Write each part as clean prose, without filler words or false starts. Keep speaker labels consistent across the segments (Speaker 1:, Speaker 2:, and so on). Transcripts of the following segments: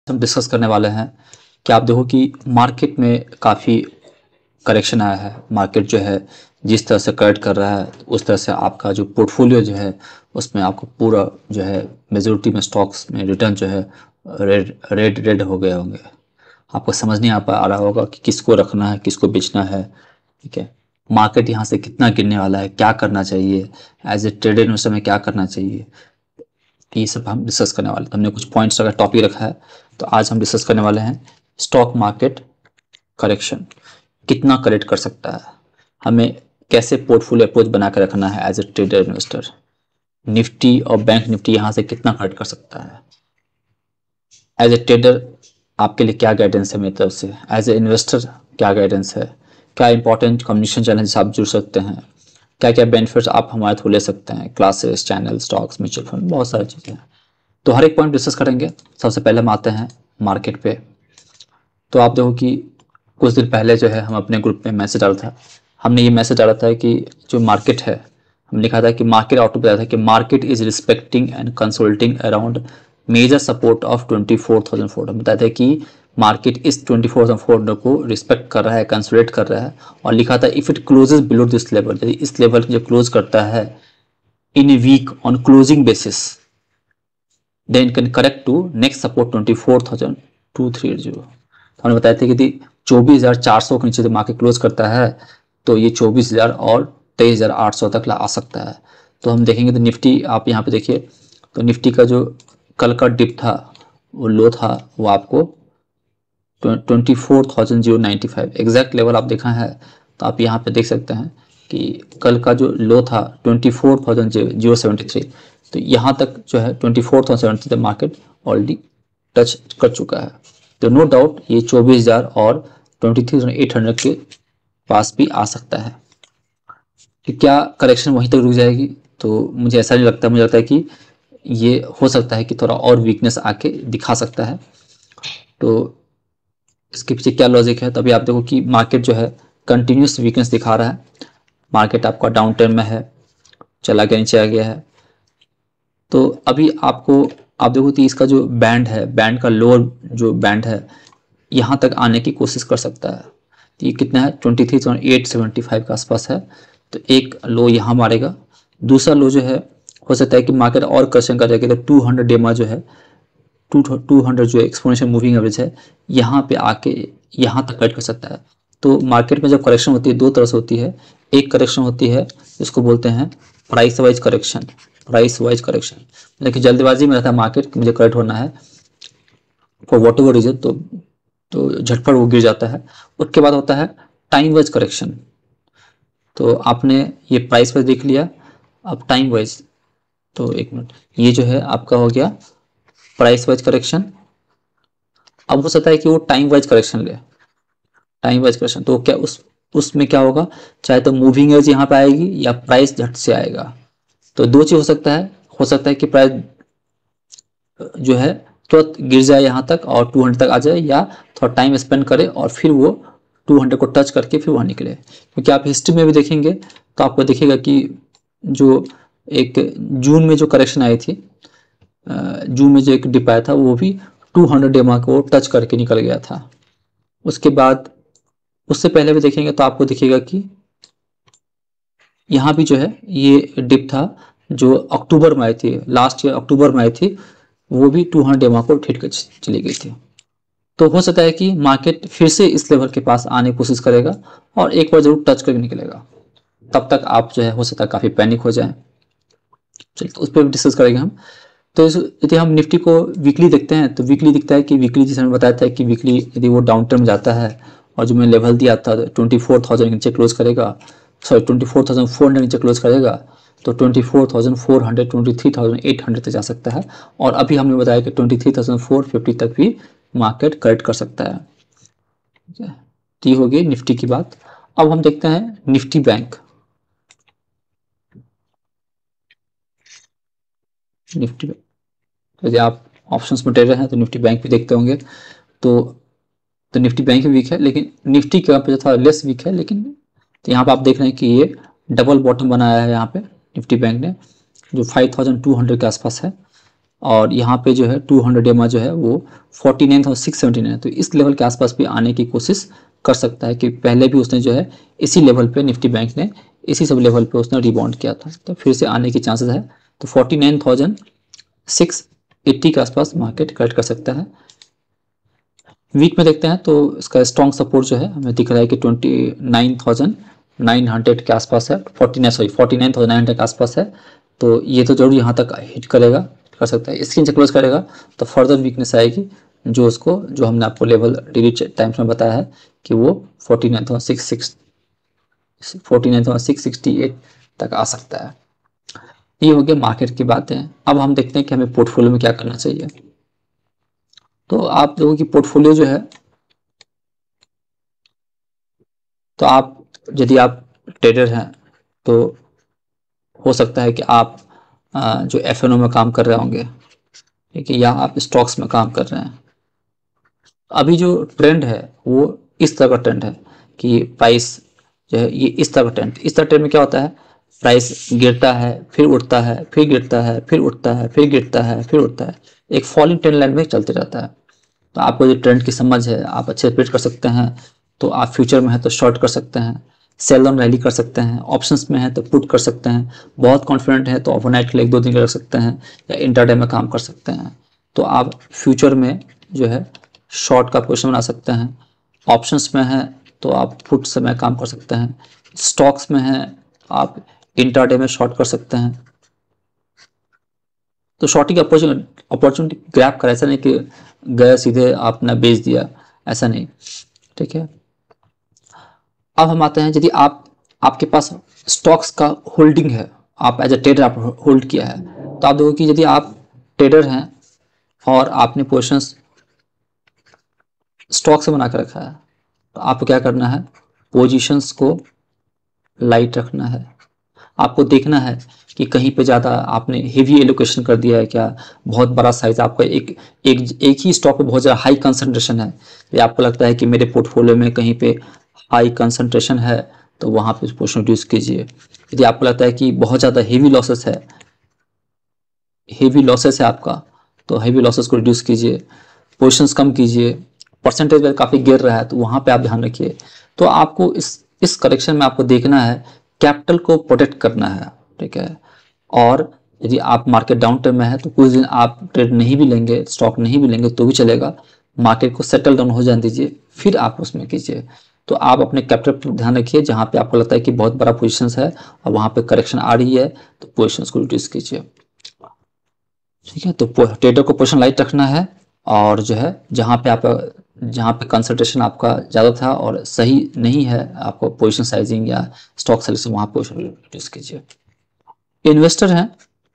Speaker 1: हम डिस्कस करने वाले हैं कि आप देखो कि मार्केट में काफ़ी करेक्शन आया है। मार्केट जो है जिस तरह से करेक्ट कर रहा है उस तरह से आपका जो पोर्टफोलियो जो है उसमें आपको पूरा जो है मेजोरिटी में स्टॉक्स में रिटर्न जो है रेड रेड रेड हो गए होंगे। आपको समझ नहीं आ रहा होगा कि किसको रखना है किसको बेचना है। ठीक है, मार्केट यहाँ से कितना गिरने वाला है, क्या करना चाहिए, एज ए ट्रेडर इन्वेस्टर में क्या करना चाहिए, ये सब हम डिस्कस करने वाले हैं। तो हमने कुछ पॉइंट्स अगर टॉपिक रखा है तो आज हम डिस्कस करने वाले हैं स्टॉक मार्केट करेक्शन कितना करेक्ट कर सकता है, हमें कैसे पोर्टफोलियो अप्रोच बना कर रखना है as a trader investor, Nifty और बैंक निफ्टी यहाँ से कितना करेक्ट कर सकता है, एज ए ट्रेडर आपके लिए क्या गाइडेंस है मेरी तरफ से, एज ए इन्वेस्टर क्या गाइडेंस है, क्या इंपॉर्टेंट कम्युनिकेशन चैनल से आप जुड़ सकते हैं, क्या क्या बेनिफिट्स आप हमारे थ्रू ले सकते हैं, classes, channel, stocks, mutual fund, बहुत सारी चीज़ें हैं। तो हर एक पॉइंट डिस्कस करेंगे। सबसे पहले हम आते हैं मार्केट पे। तो आप देखो कि कुछ दिन पहले जो है हम अपने ग्रुप में मैसेज डाला था। हमने ये मैसेज डाला था कि जो मार्केट है, हमने लिखा था कि मार्केट आउटलुक बताया था कि market is respecting and consulting around major support of 24,400। हम बताया था कि मार्केट इस 24,400 को रिस्पेक्ट कर रहा है, कंसोलिडेट कर रहा है। और लिखा था if it closes below this level, यदि इस लेवल जो क्लोज करता है in a week on closing basis, then can correct to next support 24,230। हमने बताया था कि यदि 24,400 के नीचे मार्केट क्लोज करता है तो ये 24,000 और 23,800 तक आ सकता है। तो हम देखेंगे तो निफ्टी, आप यहाँ पे देखिए तो निफ्टी का जो कल का डिप था, वो लो था, वो आपको 24,095 एग्जैक्ट लेवल आप देखा है। तो आप यहाँ पे देख सकते हैं कि कल का जो लो था 24,073, तो यहाँ तक जो है 24,073 तक मार्केट ऑलरेडी टच कर चुका है। तो नो डाउट ये 24,000 और 23,800 के पास भी आ सकता है। कि क्या करेक्शन वहीं तक रुक जाएगी? तो मुझे ऐसा नहीं लगता। मुझे लगता है कि ये हो सकता है कि थोड़ा और वीकनेस आके दिखा सकता है। तो इसके पीछे क्या लॉजिक है? तो अभी आप देखो कि मार्केट जो है कंटिन्यूस वीकनेस दिखा रहा है। मार्केट आपका डाउन ट्रेंड में है, चला गया, नीचे आ गया है। तो अभी आपको आप देखो कि इसका जो बैंड है, बैंड का लोअर जो बैंड है, यहाँ तक आने की कोशिश कर सकता है। तो ये कितना है? 23,875 के आसपास है। तो एक लो यहाँ मारेगा, दूसरा लो जो है हो सकता है कि मार्केट और करेक्शन करेगा। तो 200 डेमा जो है 200 जो एक्सपोनेंशियल मूविंग एवरेज है, यहाँ पे आके यहाँ तक कट कर सकता है। तो मार्केट में जब करेक्शन होती है दो तरह से होती है। एक करेक्शन होती है जिसको बोलते हैं price wise correction. Price wise correction मतलब कि जल्दबाजी में रहता है मार्केट कि मुझे करेक्ट होना है फॉर वॉट एवर रीजन, तो झटपट वो गिर जाता है। उसके बाद होता है टाइम वाइज करेक्शन। तो आपने ये प्राइस वाइज देख लिया, अब टाइम वाइज। तो एक मिनट, ये जो है आपका हो गया प्राइस वाइज करेक्शन। अब हो सकता है कि वो टाइम वाइज करेक्शन ले, टाइम वाइज करेक्शन। तो क्या उसमें क्या होगा, चाहे तो मूविंग एवरेज यहाँ पे आएगी या प्राइस झट से आएगा। तो दो चीज हो सकता है कि प्राइस जो है तुरंत गिर जाए यहाँ तक और 200 तक आ जाए, या थोड़ा टाइम स्पेंड करे और फिर वो 200 को टच करके फिर वहाँ निकले। क्योंकि आप हिस्ट्री में भी देखेंगे तो आपको दिखेगा कि जो एक जून में जो करेक्शन आई थी, जून में जो एक डिप आया था, वो भी 200 डेमा को टच करके निकल गया था। उसके बाद उससे पहले भी देखेंगे तो आपको दिखेगा कि यहाँ भी जो है ये डिप था जो अक्टूबर में आई थी, लास्ट ईयर अक्टूबर में आई थी, वो भी 200 डेमा को हिट कर चली गई थी। तो हो सकता है कि मार्केट फिर से इस लेवल के पास आने की कोशिश करेगा और एक बार जरूर टच करके निकलेगा। तब तक आप जो है हो सकता है काफ़ी पैनिक हो जाए। चलिए तो उस पर भी डिस्कस करेंगे हम। तो यदि हम निफ्टी को वीकली देखते हैं तो वीकली दिखता है कि वीकली, जैसे हमने बताया था कि वीकली यदि वो डाउन टर्न में जाता है और जो मैंने लेवल दिया था 24,000 के नीचे क्लोज करेगा, सॉरी 24,400 नीचे क्लोज करेगा, तो 24,400 23,800 तक जा सकता है। और अभी हमने बताया कि 23,450 तक भी मार्केट करेक्ट कर सकता है। ठीक है, तो ये होगी निफ्टी की बात। अब हम देखते हैं निफ्टी बैंक। निफ्टी बैंक यदि आप ऑप्शंस में ट्रेडर हैं तो निफ्टी बैंक भी देखते होंगे। तो निफ्टी बैंक भी वीक है, लेकिन निफ्टी के यहाँ पे थोड़ा लेस वीक है। लेकिन तो यहाँ पे आप देख रहे हैं कि ये डबल बॉटम बनाया है यहाँ पे निफ्टी बैंक ने, जो 5,200 के आसपास है। और यहाँ पे जो है 200 EMA जो है वो 49,679 है। तो इस लेवल के आसपास भी आने की कोशिश कर सकता है कि पहले भी उसने जो है इसी लेवल पे निफ्टी बैंक ने इसी सब लेवल पे उसने रिबाउंड किया था, तो फिर से आने की चांसेस है। तो 49,680 के आसपास मार्केट करेक्ट कर सकता है। वीक में देखते हैं तो इसका स्ट्रॉन्ग सपोर्ट जो है हमें दिख रहा है कि 29,900 के आसपास है, 49,900 के आसपास है। तो ये तो जरूर यहाँ तक हिट करेगा, कर सकता है। इसकी नीचे क्लोज करेगा तो फर्दर वीकनेस आएगी, जो उसको जो हमने आपको लेवल डेली टाइम्स में बताया है कि वो 49,668 तक आ सकता है। ये हो गया मार्केट की बातें। अब हम देखते हैं कि हमें पोर्टफोलियो में क्या करना चाहिए। तो आप लोगों की पोर्टफोलियो जो है, तो आप यदि आप ट्रेडर हैं तो हो सकता है कि आप जो एफएनओ में काम कर रहे होंगे, ठीक है, या आप स्टॉक्स में काम कर रहे हैं। अभी जो ट्रेंड है वो इस तरह का ट्रेंड है कि प्राइस जो है ये इस तरह का ट्रेंड, इस तरह ट्रेंड में क्या होता है, प्राइस गिरता है फिर उठता है, फिर गिरता है फिर उठता है, फिर गिरता है फिर उठता है, एक फॉलिंग ट्रेंड लाइन में चलते रहता है। तो आपको जो ट्रेंड की समझ है, आप अच्छे से प्रेडिक्ट कर सकते हैं। तो आप फ्यूचर में है तो शॉर्ट कर सकते हैं, सेल ऑन रैली कर सकते हैं, ऑप्शंस में है तो पुट कर सकते हैं, बहुत कॉन्फिडेंट है तो ओवरनाइट के लिए 1-2 दिन रख सकते हैं, या इंटरडे में काम कर सकते हैं। तो आप फ्यूचर में जो है शॉर्ट का पोजिशन बना सकते हैं। ऑप्शंस में है तो आप पुट समय काम कर सकते हैं। स्टॉक्स में है आप इंटरडे में शॉर्ट कर सकते हैं। तो शॉर्टिंग अपॉर्चुनिटी ग्रैब कर, ऐसा नहीं कि गए सीधे आपने बेच दिया, ऐसा नहीं, ठीक है। अब हम आते हैं, यदि आपके पास स्टॉक्स का होल्डिंग है, आप एज ए ट्रेडर आप होल्ड किया है, तो आप देखो कि यदि आप ट्रेडर हैं और आपने पोजिशंस स्टॉक से बना कर रखा है, तो आपको क्या करना है, पोजीशंस को लाइट रखना है। आपको देखना है कि कहीं पे ज़्यादा आपने हेवी एलोकेशन कर दिया है क्या, बहुत बड़ा साइज आपका एक ही स्टॉक पे बहुत ज़्यादा हाई कंसंट्रेशन है, या आपको लगता है कि मेरे पोर्टफोलियो में कहीं पे हाई कंसंट्रेशन है तो वहाँ पे पोजीशन रिड्यूस कीजिए। यदि आपको लगता है कि बहुत ज़्यादा हेवी लॉसेस है आपका, तो हेवी लॉसेस को रिड्यूस कीजिए, पोजीशंस कम कीजिए। परसेंटेज में काफ़ी गिर रहा है तो वहाँ पे आप ध्यान रखिए। तो आपको इस करेक्शन में आपको देखना है, कैपिटल को प्रोटेक्ट करना है, ठीक है। और यदि आप मार्केट डाउन टर्म में है तो कुछ दिन आप ट्रेड नहीं भी लेंगे, स्टॉक नहीं भी लेंगे तो भी चलेगा, मार्केट को सेटल डाउन हो जाने दीजिए, फिर आप उसमें कीजिए। तो आप अपने कैपिटल पर ध्यान रखिए, जहाँ पे आपको लगता है कि बहुत बड़ा पोजीशंस है और वहाँ पे करेक्शन आ रही है तो पोजीशंस को रिड्यूस कीजिए, ठीक है। तो ट्रेडर को पोजीशन लाइट रखना है, और जो है जहाँ पे कंसंट्रेशन आपका ज़्यादा था और सही नहीं है, आपको पोजीशन साइजिंग या स्टॉक सेलेक्शन, वहाँ पोजीशन रिड्यूस कीजिए। इन्वेस्टर हैं,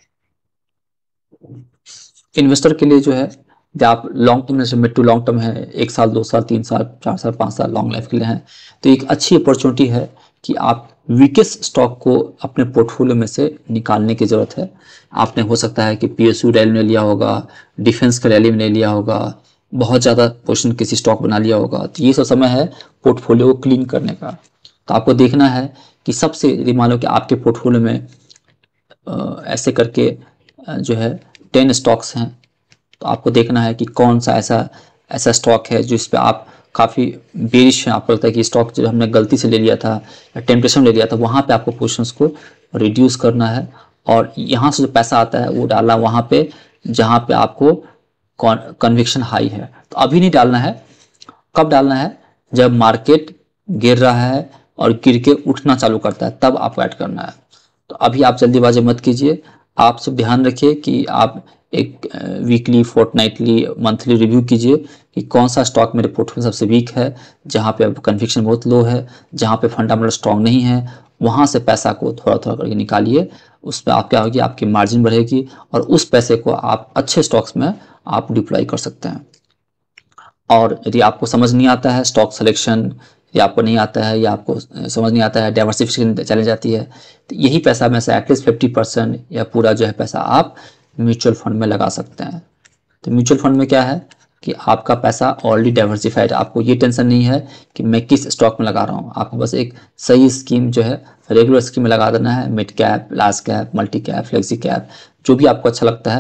Speaker 1: इन्वेस्टर के लिए जो है, जब आप लॉन्ग टर्म में, मिड टू लॉन्ग टर्म है, 1 साल 2 साल 3 साल 4 साल 5 साल लॉन्ग लाइफ के लिए हैं, तो एक अच्छी अपॉर्चुनिटी है कि आप वीकेस्ट स्टॉक को अपने पोर्टफोलियो में से निकालने की ज़रूरत है। आपने हो सकता है कि पीएसयू रैली में लिया होगा, डिफेंस का रैली में लिया होगा, बहुत ज़्यादा पोर्शन किसी स्टॉक बना लिया होगा, तो ये सब समय है पोर्टफोलियो को क्लीन करने का। तो आपको देखना है कि सबसे, यदि मान लो कि आपके पोर्टफोलियो में ऐसे करके जो है 10 स्टॉक्स हैं, तो आपको देखना है कि कौन सा ऐसा स्टॉक है जिस पे आप काफ़ी बेरिश है, आपको लगता है कि स्टॉक जो हमने गलती से ले लिया था या टेम्पटेशन ले लिया था, वहाँ पे आपको पोजीशंस को रिड्यूस करना है, और यहाँ से जो पैसा आता है वो डालना वहाँ पे जहाँ पे आपको कन्विक्शन हाई है। तो अभी नहीं डालना है, कब डालना है, जब मार्केट गिर रहा है और गिर के उठना चालू करता है, तब आपको ऐड करना है। तो अभी आप जल्दीबाजी मत कीजिए, आप सब ध्यान रखिए कि आप एक वीकली, फोर्टनाइटली, मंथली रिव्यू कीजिए कि कौन सा स्टॉक मेरे पोर्टफोलियो सबसे वीक है, जहाँ पे कन्विक्शन बहुत लो है, जहाँ पे फंडामेंटल स्ट्रॉन्ग नहीं है, वहाँ से पैसा को थोड़ा थोड़ा करके निकालिए। उसमें आप क्या होगी, आपकी मार्जिन बढ़ेगी और उस पैसे को आप अच्छे स्टॉक्स में आप डिप्लॉय कर सकते हैं। और यदि आपको समझ नहीं आता है स्टॉक सिलेक्शन, या आपको नहीं आता है, या आपको समझ नहीं आता है, डाइवर्सिफिकेशन चली जाती है, तो यही पैसा में से एटलीस्ट 50% या पूरा जो है पैसा आप म्यूचुअल फंड में लगा सकते हैं। तो म्यूचुअल फंड में क्या है कि आपका पैसा ऑलरेडी डाइवर्सिफाइड, आपको ये टेंशन नहीं है कि मैं किस स्टॉक में लगा रहा हूँ, आपको बस एक सही स्कीम जो है रेगुलर स्कीम में लगा देना है, mid cap, large cap, multi cap, flexi cap, जो भी आपको अच्छा लगता है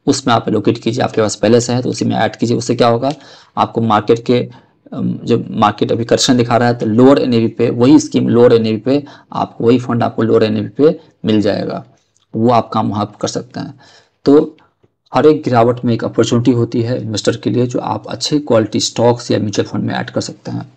Speaker 1: उसमें आप एलोकेट कीजिए। आपके पास पहले से है तो उसी में ऐड कीजिए। उससे क्या होगा, आपको मार्केट के जब मार्केट अभी करेक्शन दिखा रहा है तो लोअर एनएवी पे वही स्कीम, लोअर एनएवी पे आपको वही फंड आपको लोअर एनएवी पे मिल जाएगा, वो आप काम वहाँ कर सकते हैं। तो हर एक गिरावट में एक अपॉर्चुनिटी होती है इन्वेस्टर के लिए, जो आप अच्छे क्वालिटी स्टॉक्स या म्यूचुअल फंड में ऐड कर सकते हैं।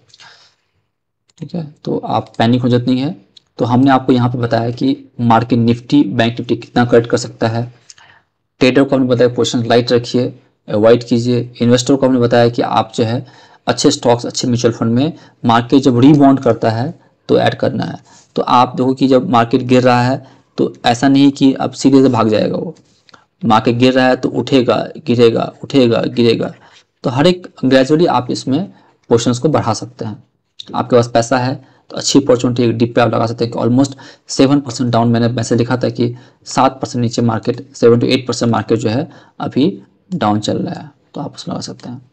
Speaker 1: ठीक है, तो आप पैनिक हो जरूरत नहीं है। तो हमने आपको यहाँ पे बताया कि मार्केट निफ्टी, बैंक निफ्टी कितना करेक्ट कर सकता है। ट्रेडर को हमने बताया पोजीशन लाइट रखिए, अवॉइड कीजिए। इन्वेस्टर को हमने बताया कि आप जो है अच्छे स्टॉक्स, अच्छे म्यूचुअल फंड में मार्केट जब रीबाउंड करता है तो ऐड करना है। तो आप देखो कि जब मार्केट गिर रहा है तो ऐसा नहीं कि अब सीधे से भाग जाएगा, वो मार्केट गिर रहा है तो उठेगा गिरेगा, उठेगा गिरेगा। तो हर एक ग्रेजुअली आप इसमें पोर्शंस को बढ़ा सकते हैं। आपके पास पैसा है तो अच्छी अपॉर्चुनिटी एक डिप पे आप लगा सकते हैं कि ऑलमोस्ट 7% डाउन, मैंने मैसेज लिखा था कि 7% नीचे मार्केट, 7 to 8% मार्केट जो है अभी डाउन चल रहा है, तो आप उसमें लगा सकते हैं।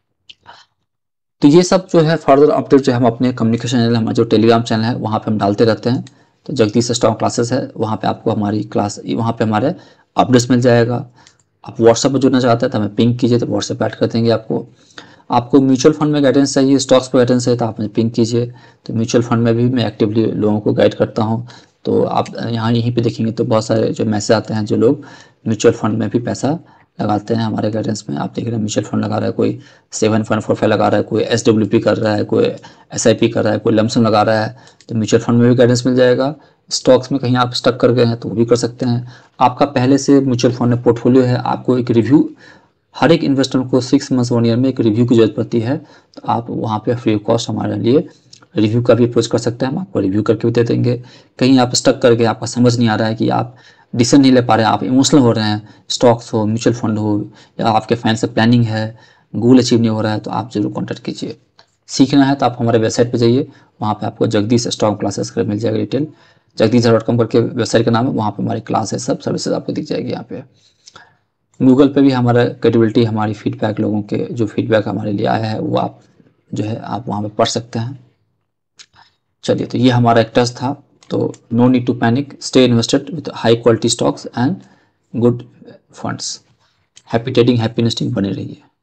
Speaker 1: तो ये सब जो है फर्दर अपडेट जो है हम अपने कम्युनिकेशन चैनल, हमारा जो टेलीग्राम चैनल है वहाँ पे हम डालते रहते हैं। तो जगदीश स्टॉक क्लासेस है, वहाँ पे आपको हमारी क्लास, वहाँ पे हमारे अपडेट्स मिल जाएगा। आप व्हाट्सएप पर जुड़ना चाहते हैं तो हमें पिंक कीजिए, तो व्हाट्सएप ऐड कर देंगे आपको। आपको म्यूचुअल फंड में गाइडेंस चाहिए, स्टॉक्स पर गाइडेंस है तो आप मुझे पिंक कीजिए। तो म्यूचुअल फंड में भी मैं एक्टिवली लोगों को गाइड करता हूँ। तो आप यहाँ यहीं पे देखेंगे तो बहुत सारे जो मैसेज आते हैं, जो लोग म्यूचुअल फंड में भी पैसा लगाते हैं हमारे गाइडेंस में। आप देख रहे हैं म्यूचुअल फंड लगा रहा है, कोई 7 फंड 4 5 लगा रहा है, कोई SWP कर रहा है, कोई SIP कर रहा है, कोई लमसम लगा रहा है। तो म्यूचुअल फंड में भी गाइडेंस मिल जाएगा। स्टॉक्स में कहीं आप स्टक कर गए हैं तो वो भी कर सकते हैं। आपका पहले से म्यूचुअल फंड में पोर्टफोलियो है, आपको एक रिव्यू, हर एक इन्वेस्टर को 6 मंथ्स 1 ईयर में एक रिव्यू की जरूरत पड़ती है। तो आप वहाँ पे फ्री ऑफ कॉस्ट हमारे लिए रिव्यू का भी अप्रोच कर सकते हैं, हम आपको रिव्यू करके भी दे देंगे। कहीं आप स्टक कर गए, आपका समझ नहीं आ रहा है कि आप डिसीजन नहीं ले पा रहे हैं, आप इमोशनल हो रहे हैं, स्टॉक्स हो, म्यूचुअल फंड हो, या आपके फाइनेंशियल प्लानिंग है, गोल अचीव नहीं हो रहा है, तो आप जरूर कॉन्टैक्ट कीजिए। सीखना है तो आप हमारे वेबसाइट पर जाइए, वहाँ पर आपको जगदीश स्टॉक क्लासेस कर मिल जाएगा डिटेल। jagdish.com करके वेबसाइट का नाम है, वहाँ पर हमारी क्लास है, सब सर्विसेज आपको दिख जाएगी। यहाँ पे गूगल पे भी हमारा क्रेडिबिलिटी, हमारी फीडबैक, लोगों के जो फीडबैक हमारे लिए आया है वो आप जो है आप वहाँ पे पढ़ सकते हैं। चलिए, तो ये हमारा एक टेस्ट था। तो no need to panic, stay invested with high quality stocks and good funds. Happy trading, happy investing, बने रहिए।